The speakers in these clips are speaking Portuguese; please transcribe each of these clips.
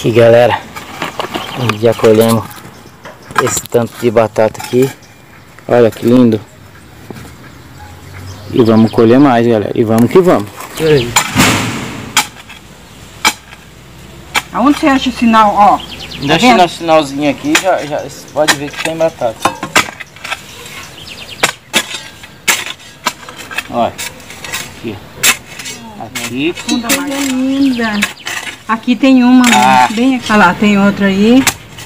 Aqui, galera, já colhemos esse tanto de batata aqui. Olha que lindo. E vamos colher mais, galera. E vamos que vamos. Aonde você acha o sinal, ó? Deixa no sinalzinho aqui, já você pode ver que tem batata. Olha. Aqui. Aqui. Que coisa linda. Aqui tem uma, bem aqui. Olha lá, tem outra aí.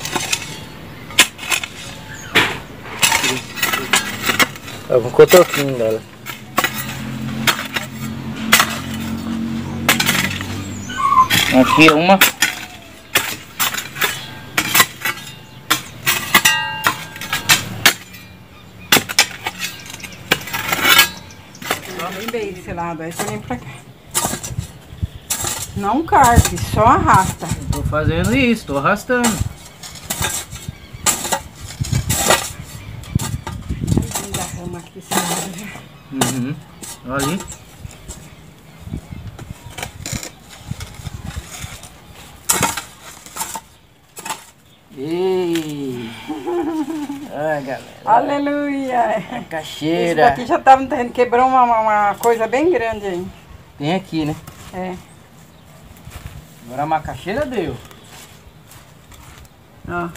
É um cotoquinho dela. Aqui uma. Vem bem desse lado, aí você vem pra cá. Não carpe, só arrasta. Tô fazendo isso, tô arrastando. Linda a rama aqui desse lado. Olha ali. Ei! Ai, galera. Aleluia! Macaxeira. Esse daqui já tava no terreno, quebrou uma coisa bem grande aí. Tem aqui, né? É. Agora a macaxeira deu. Ó.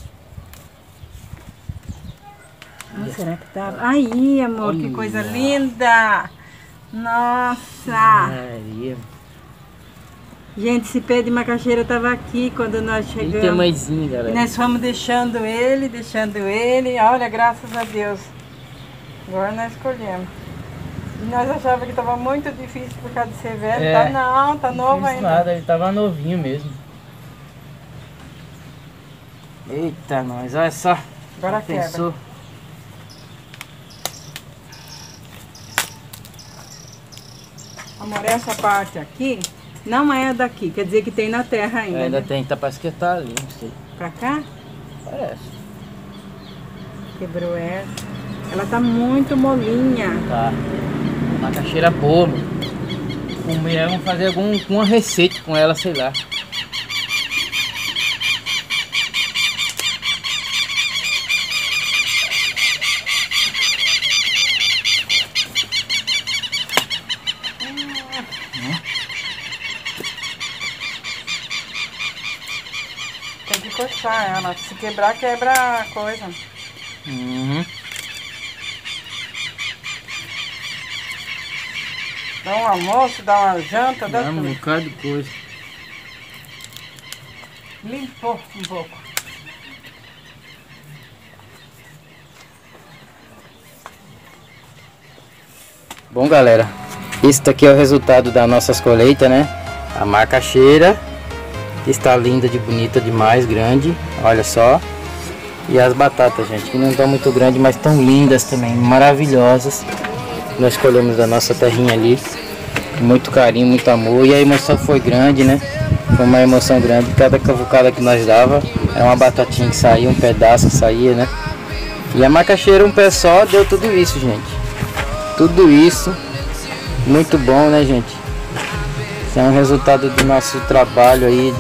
Será que tava? Aí, amor, que coisa linda! Nossa! Maria. Gente, esse pé de macaxeira tava aqui quando nós Que chegamos. tamanhozinho, galera. E nós fomos deixando ele. Olha, graças a Deus. Agora nós escolhemos. E nós achávamos que estava muito difícil por causa de ser velho. É, Tá não, tá novo ainda. Nada, ele tava novinho mesmo. Eita, nós, olha só. Agora Pensou? quebra. Amor, essa parte aqui não é daqui, quer dizer que tem na terra ainda. Ainda né? tem, tá, parece que tá ali, não sei. Pra cá? Parece. Quebrou essa. Ela tá muito molinha. Tá. Macaxeira boa, mano. Vamos fazer alguma receita com ela, sei lá. Tem que cortar ela. Se quebrar, quebra a coisa. Dá um almoço, dá uma janta, dá Um tudo. bocado de coisa. Limpou um pouco. Bom, galera, esse daqui é o resultado das nossas colheitas, né? A macaxeira está linda de bonita demais, grande, olha só. E as batatas, gente, que não estão muito grandes, mas estão lindas também, maravilhosas. Nós colhemos da nossa terrinha ali, com muito carinho, muito amor. E a emoção foi grande, né? Foi uma emoção grande. Cada cavucada que nós dava, é uma batatinha que saía, um pedaço que saía, né? E a macaxeira, um pé só, deu tudo isso, gente. Tudo isso, muito bom, né, gente? Isso é um resultado do nosso trabalho aí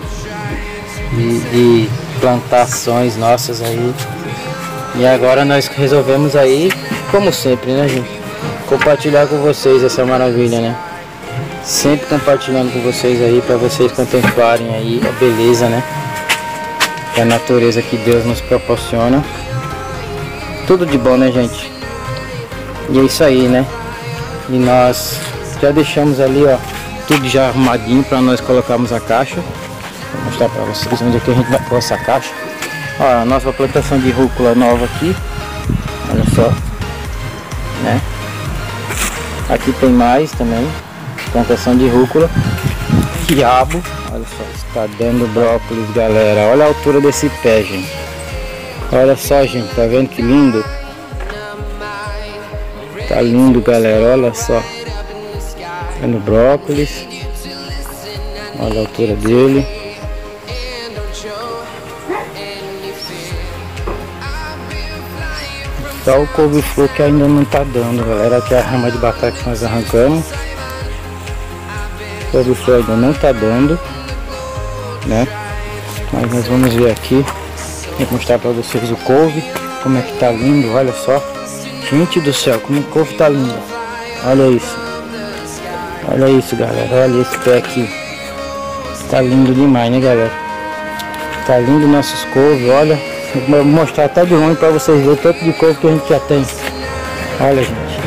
de plantações nossas aí. E agora nós resolvemos aí, como sempre, né, gente? Compartilhar com vocês essa maravilha, né? Sempre compartilhando com vocês aí, para vocês contemplarem aí a beleza, né? Que a natureza que Deus nos proporciona. Tudo de bom, né, gente? E é isso aí, né? E nós já deixamos ali, ó, tudo já arrumadinho para nós colocarmos a caixa. Vou mostrar para vocês onde é que a gente vai pôr essa caixa. Ó, a nossa plantação de rúcula nova aqui. Olha só, né? Aqui tem mais também. Plantação de rúcula. Quiabo. Olha só, está dando brócolis, galera. Olha a altura desse pé, gente. Olha só, gente, tá vendo que lindo? Tá lindo, galera, olha só. Vendo brócolis. Olha a altura dele. Só o couve-flor que ainda não tá dando, galera. Aqui é a rama de batata que nós arrancamos. O couve-flor ainda não tá dando, né? Mas nós vamos ver aqui. Vou mostrar pra vocês o couve. Como é que tá lindo, olha só. Gente do céu, como o couve tá lindo. Olha isso. Olha isso, galera. Olha esse pé aqui. Tá lindo demais, né, galera? Tá lindo nossos couves, olha. Vou mostrar até de longe pra vocês verem o tanto de couve que a gente já tem. Olha, gente.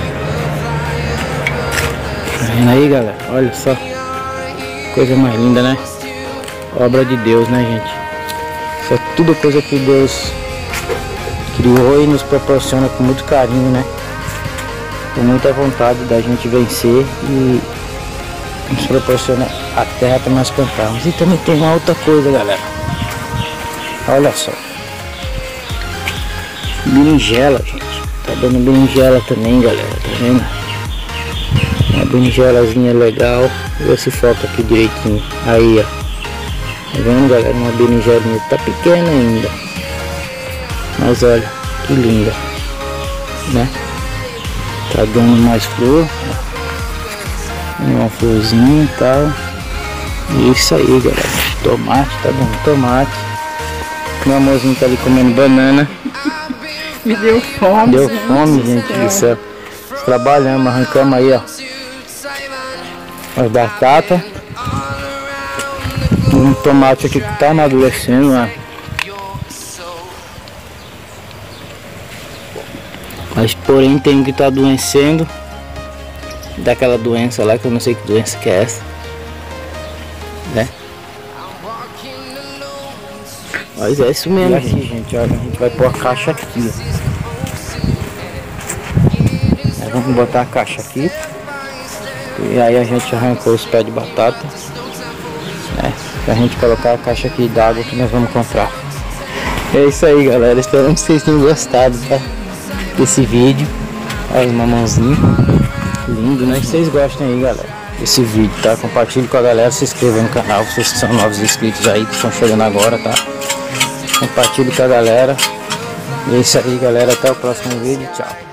Tá vendo aí, galera? Olha só. Coisa mais linda, né? Obra de Deus, né, gente? Isso é tudo coisa que Deus criou e nos proporciona com muito carinho, né? Com muita vontade da gente vencer e nos proporciona a terra para nós plantarmos. E também tem uma outra coisa, galera. Olha só. Berinjela, gente. Tá dando berinjela também, galera. Tá vendo? Uma berinjelazinha legal. Vê se foca aqui direitinho. Aí, ó. Tá vendo, galera? Uma berinjelinha. Tá pequena ainda. Mas olha, que linda. Né? Tá dando mais flor. Uma florzinha e tal. Isso aí, galera. Tomate, tá dando tomate. Meu amorzinho tá ali comendo banana. Me deu fome. Deu fome, gente do céu. Trabalhamos, arrancamos aí, ó. As batatas. Um tomate aqui que tá amadurecendo, ó. Mas porém tem um que tá adoecendo. Daquela doença lá, que eu não sei que doença que é essa, né? Mas é isso mesmo, gente. Olha, a gente vai pôr a caixa aqui, ó. Aí vamos botar a caixa aqui. E aí a gente arrancou os pés de batata, né? Pra gente colocar a caixa aqui d'água que nós vamos comprar. É isso aí, galera. Espero que vocês tenham gostado, tá? Desse vídeo. Olha o mamãozinho. Lindo, né? Que vocês gostem aí, galera, desse vídeo, tá? Compartilhe com a galera, se inscreva no canal, vocês que são novos inscritos aí, que estão chegando agora, tá? Compartilhe com a galera. E é isso aí, galera. Até o próximo vídeo. Tchau.